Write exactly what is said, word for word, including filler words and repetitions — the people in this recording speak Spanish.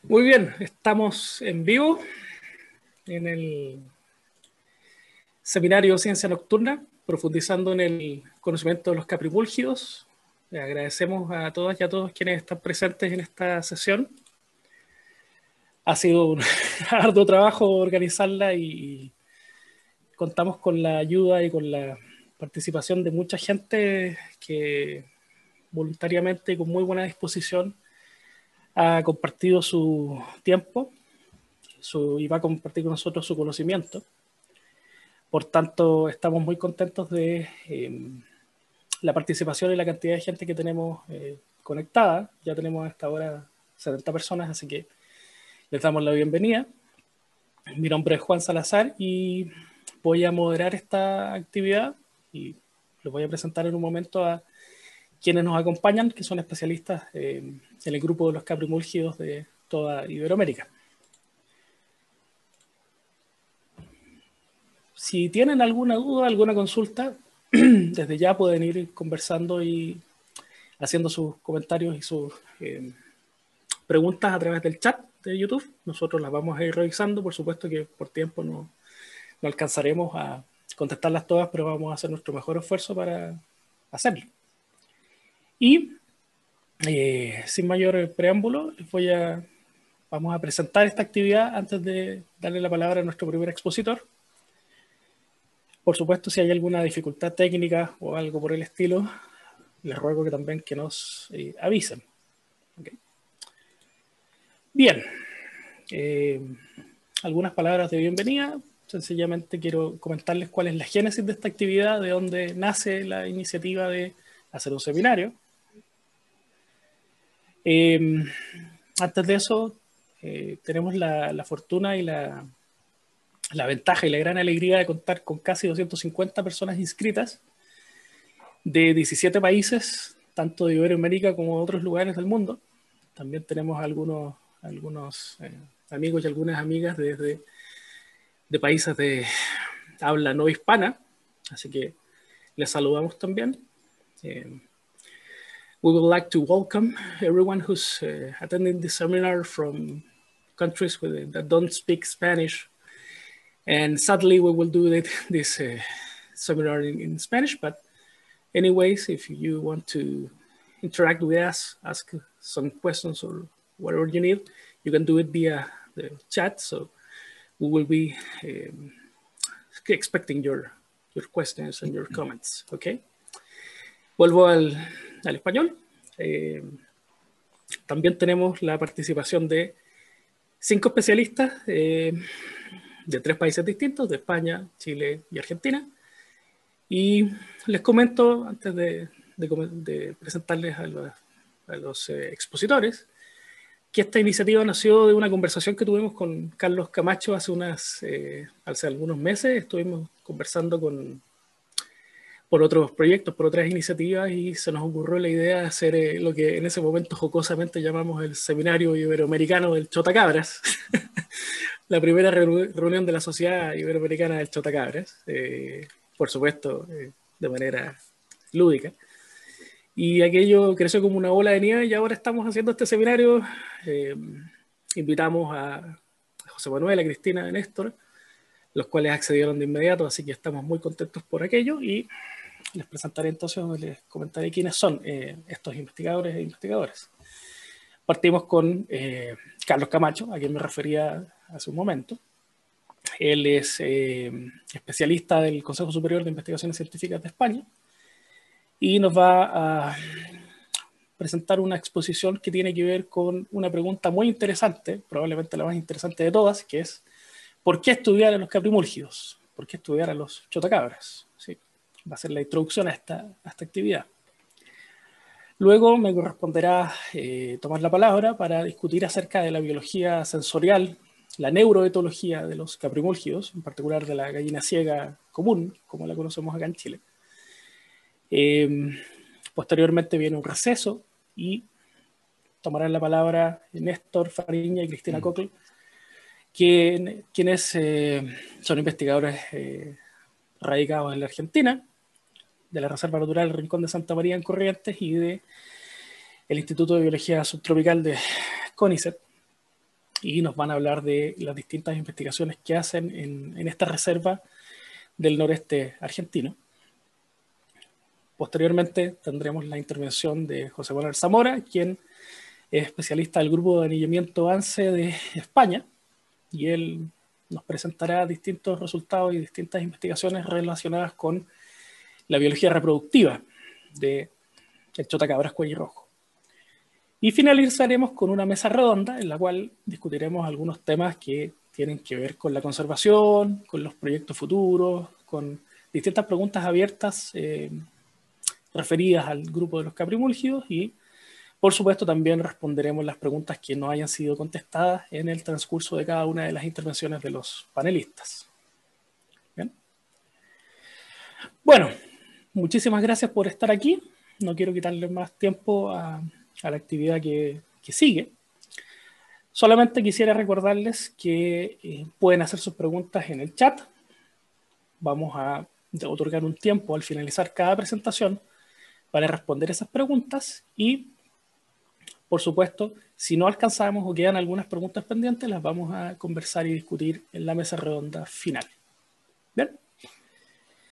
Muy bien, estamos en vivo en el seminario Ciencia Nocturna, profundizando en el conocimiento de los caprimúlgidos. Le agradecemos a todas y a todos quienes están presentes en esta sesión. Ha sido un arduo trabajo organizarla y contamos con la ayuda y con la participación de mucha gente que voluntariamente y con muy buena disposición ha compartido su tiempo su, y va a compartir con nosotros su conocimiento. Por tanto, estamos muy contentos de eh, la participación y la cantidad de gente que tenemos eh, conectada. Ya tenemos hasta ahora setenta personas, así que les damos la bienvenida. Mi nombre es Juan Salazar y voy a moderar esta actividad y les voy a presentar en un momento a quienes nos acompañan, que son especialistas eh, en el grupo de los caprimúlgidos de toda Iberoamérica. Si tienen alguna duda, alguna consulta, desde ya pueden ir conversando y haciendo sus comentarios y sus eh, preguntas a través del chat de YouTube. Nosotros las vamos a ir revisando. Por supuesto que por tiempo no, no alcanzaremos a contestarlas todas, pero vamos a hacer nuestro mejor esfuerzo para hacerlo. Y eh, sin mayor preámbulo, les voy a, vamos a presentar esta actividad antes de darle la palabra a nuestro primer expositor. Por supuesto, si hay alguna dificultad técnica o algo por el estilo, les ruego que también que nos eh, avisen. Okay. Bien, eh, algunas palabras de bienvenida. Sencillamente quiero comentarles cuál es la génesis de esta actividad, de dónde nace la iniciativa de hacer un seminario. Eh, antes de eso, eh, tenemos la, la fortuna y la, la ventaja y la gran alegría de contar con casi doscientas cincuenta personas inscritas de diecisiete países, tanto de Iberoamérica como de otros lugares del mundo. También tenemos algunos, algunos eh, amigos y algunas amigas desde de países de habla no hispana, así que les saludamos también. Eh, we would like to welcome everyone who's uh, attending this seminar from countries with, that don't speak Spanish. And sadly, we will do it, this uh, seminar in, in Spanish, but anyways, if you want to interact with us, ask some questions or whatever you need, you can do it via the chat. So we will be um, expecting your, your questions and your comments, okay? Vuelvo al, al español. Eh, también tenemos la participación de cinco especialistas eh, de tres países distintos, de España, Chile y Argentina. Y les comento, antes de, de, de presentarles a los, a los eh, expositores, que esta iniciativa nació de una conversación que tuvimos con Carlos Camacho hace, unas, eh, hace algunos meses. Estuvimos conversando con, por otros proyectos, por otras iniciativas, y se nos ocurrió la idea de hacer eh, lo que en ese momento jocosamente llamamos el Seminario Iberoamericano del Chotacabras. La primera reunión de la Sociedad Iberoamericana del Chotacabras, eh, por supuesto, eh, de manera lúdica. Y aquello creció como una bola de nieve y ahora estamos haciendo este seminario. Eh, invitamos a José Manuel, a Cristina, a Néstor, los cuales accedieron de inmediato, así que estamos muy contentos por aquello y les presentaré entonces, les comentaré quiénes son eh, estos investigadores e investigadoras. Partimos con eh, Carlos Camacho, a quien me refería hace un momento. Él es eh, especialista del Consejo Superior de Investigaciones Científicas de España y nos va a presentar una exposición que tiene que ver con una pregunta muy interesante, probablemente la más interesante de todas, que es ¿por qué estudiar a los caprimúlgidos? ¿Por qué estudiar a los chotacabras? ¿Sí? Va a ser la introducción a esta, a esta actividad. Luego me corresponderá eh, tomar la palabra para discutir acerca de la biología sensorial, la neuroetología de los caprimúlgidos, en particular de la gallina ciega común, como la conocemos acá en Chile. Eh, posteriormente viene un receso y tomarán la palabra Néstor Fariña y Cristina Cockle, quien, quienes eh, son investigadores eh, radicados en la Argentina, de la Reserva Natural Rincón de Santa María en Corrientes y del Instituto de Biología Subtropical de CONICET. y nos van a hablar de las distintas investigaciones que hacen en, en esta reserva del noreste argentino. Posteriormente tendremos la intervención de José Manuel Zamora, quien es especialista del grupo de anillamiento ANSE de España, y él nos presentará distintos resultados y distintas investigaciones relacionadas con la biología reproductiva de el chotacabras cuello y finalizaremos con una mesa redonda en la cual discutiremos algunos temas que tienen que ver con la conservación, con los proyectos futuros, con distintas preguntas abiertas eh, referidas al grupo de los caprimúlgidos, y por supuesto también responderemos las preguntas que no hayan sido contestadas en el transcurso de cada una de las intervenciones de los panelistas. ¿Bien? Bueno, muchísimas gracias por estar aquí. No quiero quitarle más tiempo a, a la actividad que, que sigue. Solamente quisiera recordarles que eh, pueden hacer sus preguntas en el chat. Vamos a otorgar un tiempo al finalizar cada presentación para responder esas preguntas, y por supuesto, si no alcanzamos o quedan algunas preguntas pendientes, las vamos a conversar y discutir en la mesa redonda final. ¿Bien?